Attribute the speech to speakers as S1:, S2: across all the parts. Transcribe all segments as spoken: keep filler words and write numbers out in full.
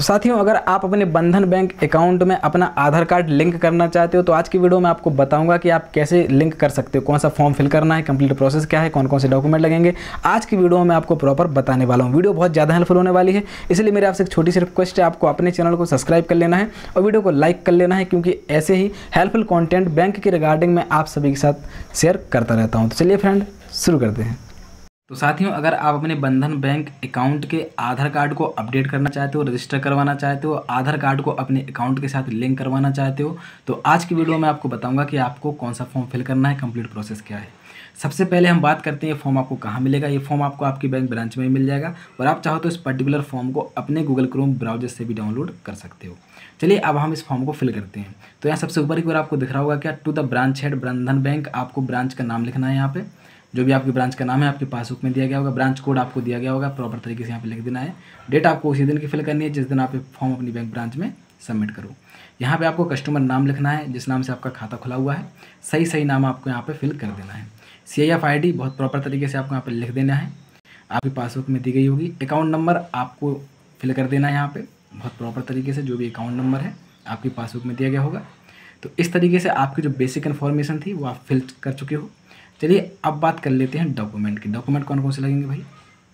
S1: तो साथियों, अगर आप अपने बंधन बैंक अकाउंट में अपना आधार कार्ड लिंक करना चाहते हो तो आज की वीडियो में आपको बताऊंगा कि आप कैसे लिंक कर सकते हो, कौन सा फॉर्म फिल करना है, कंप्लीट प्रोसेस क्या है, कौन कौन से डॉक्यूमेंट लगेंगे। आज की वीडियो में आपको प्रॉपर बताने वाला हूं। वीडियो बहुत ज़्यादा हेल्पफुल होने वाली है, इसलिए मेरे आपसे एक छोटी सी रिक्वेस्ट है, आपको अपने चैनल को सब्सक्राइब कर लेना है और वीडियो को लाइक कर लेना है, क्योंकि ऐसे ही हेल्पफुल कॉन्टेंट बैंक के रिगार्डिंग मैं आप सभी के साथ शेयर करता रहता हूँ। तो चलिए फ्रेंड, शुरू करते हैं। तो साथियों, अगर आप अपने बंधन बैंक अकाउंट के आधार कार्ड को अपडेट करना चाहते हो, रजिस्टर करवाना चाहते हो, आधार कार्ड को अपने अकाउंट के साथ लिंक करवाना चाहते हो, तो आज की वीडियो में आपको बताऊंगा कि आपको कौन सा फॉर्म फिल करना है, कंप्लीट प्रोसेस क्या है। सबसे पहले हम बात करते हैं फॉर्म आपको कहाँ मिलेगा। ये फॉर्म आपको आपकी बैंक ब्रांच में ही मिल जाएगा और आप चाहो तो इस पर्टिकुलर फॉर्म को अपने गूगल क्रोम ब्राउजर से भी डाउनलोड कर सकते हो। चलिए अब हम इस फॉर्म को फिल करते हैं। तो यहाँ सबसे ऊपर एक बार आपको दिख रहा होगा क्या, to the branch head Bandhan bank. आपको ब्रांच का नाम लिखना है, यहाँ पे जो भी आपकी ब्रांच का नाम है आपके पासबुक में दिया गया होगा, ब्रांच कोड आपको दिया गया होगा, प्रॉपर तरीके से यहाँ पे लिख देना है। डेट आपको उसी दिन की फिल करनी है जिस दिन आप फॉर्म अपनी बैंक ब्रांच में सबमिट करो। यहाँ पे आपको कस्टमर नाम लिखना है, जिस नाम से आपका खाता खुला हुआ है, सही सही नाम आपको यहाँ पे फिल कर देना है। C I F I D बहुत प्रॉपर तरीके से आपको यहाँ पे लिख देना है, आपकी पासबुक में दी गई होगी। अकाउंट नंबर आपको फिल कर देना है यहाँ पे बहुत प्रॉपर तरीके से, जो भी अकाउंट नंबर है आपकी पासबुक में दिया गया होगा। तो इस तरीके से आपकी जो बेसिक इन्फॉर्मेशन थी वो आप फिल कर चुके हो। चलिए अब बात कर लेते हैं डॉक्यूमेंट की। डॉक्यूमेंट कौन कौन से लगेंगे भाई?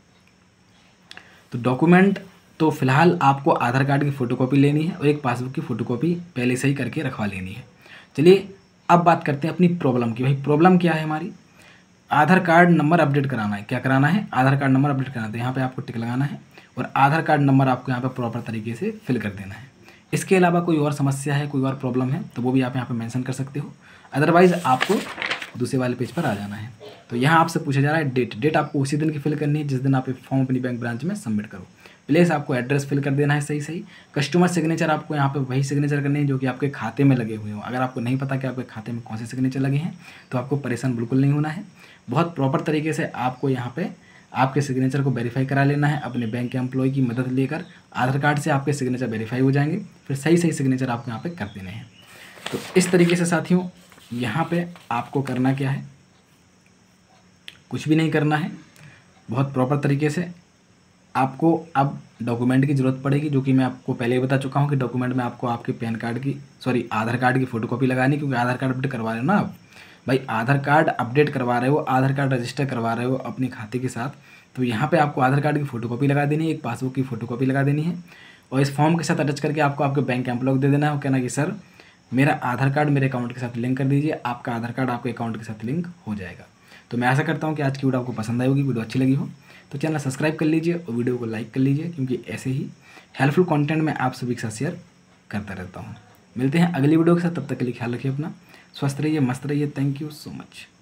S1: तो डॉक्यूमेंट तो फिलहाल आपको आधार कार्ड की फ़ोटोकॉपी लेनी है और एक पासबुक की फ़ोटोकॉपी पहले से ही करके रखवा लेनी है। चलिए अब बात करते हैं अपनी प्रॉब्लम की। भाई प्रॉब्लम क्या है हमारी? आधार कार्ड नंबर अपडेट कराना है। क्या कराना है? आधार कार्ड नंबर अपडेट कराना है। तो यहाँ पर आपको टिक लगाना है और आधार कार्ड नंबर आपको यहाँ पर प्रॉपर तरीके से फिल कर देना है। इसके अलावा कोई और समस्या है, कोई और प्रॉब्लम है तो वो भी आप यहाँ पर मेंशन कर सकते हो, अदरवाइज़ आपको दूसरे वाले पेज पर आ जाना है। तो यहाँ आपसे पूछा जा रहा है डेट। डेट आपको उसी दिन की फिल करनी है जिस दिन आप फॉर्म अपनी बैंक ब्रांच में सबमिट करो। प्लेस आपको एड्रेस फिल कर देना है सही सही। कस्टमर सिग्नेचर आपको यहाँ पे वही सिग्नेचर करनी है जो कि आपके खाते में लगे हुए हो। अगर आपको नहीं पता कि आपके खाते में कौन से सिग्नेचर लगे हैं तो आपको परेशान बिल्कुल नहीं होना है। बहुत प्रॉपर तरीके से आपको यहाँ पे आपके सिग्नेचर को वेरीफाई करा लेना है अपने बैंक के एम्प्लॉय की मदद लेकर। आधार कार्ड से आपके सिग्नेचर वेरीफाई हो जाएंगे, फिर सही सही सिग्नेचर आपको यहाँ पे कर देने हैं। तो इस तरीके से साथियों यहाँ पे आपको करना क्या है, कुछ भी नहीं करना है। बहुत प्रॉपर तरीके से आपको अब डॉक्यूमेंट की ज़रूरत पड़ेगी, जो कि मैं आपको पहले ही बता चुका हूँ कि डॉक्यूमेंट में आपको आपके पैन कार्ड की सॉरी आधार कार्ड की फ़ोटोकॉपी लगानी, क्योंकि आधार कार्ड अपडेट करवा रहे हो ना आप भाई, आधार कार्ड अपडेट करवा रहे हो, आधार कार्ड रजिस्टर करवा रहे हो अपने खाते के साथ। तो यहाँ पे आपको आधार कार्ड की फ़ोटोकॉपी लगा देनी है, एक पासबुक की फ़ोटोकॉपी लगा देनी है और इस फॉर्म के साथ अटैच करके आपको आपके बैंक एम्प्लॉय को दे देना है और कहना कि सर मेरा आधार कार्ड मेरे अकाउंट के साथ लिंक कर दीजिए। आपका आधार कार्ड आपके अकाउंट के साथ लिंक हो जाएगा। तो मैं आशा करता हूँ कि आज की वीडियो आपको पसंद आई होगी। वीडियो अच्छी लगी हो तो चैनल सब्सक्राइब कर लीजिए और वीडियो को लाइक कर लीजिए, क्योंकि ऐसे ही हेल्पफुल कंटेंट मैं आप सभी के साथ शेयर करता रहता हूँ। मिलते हैं अगली वीडियो के साथ, तब तक के लिए ख्याल रखिए अपना, स्वस्थ रहिए, मस्त रहिए। Thank you so much.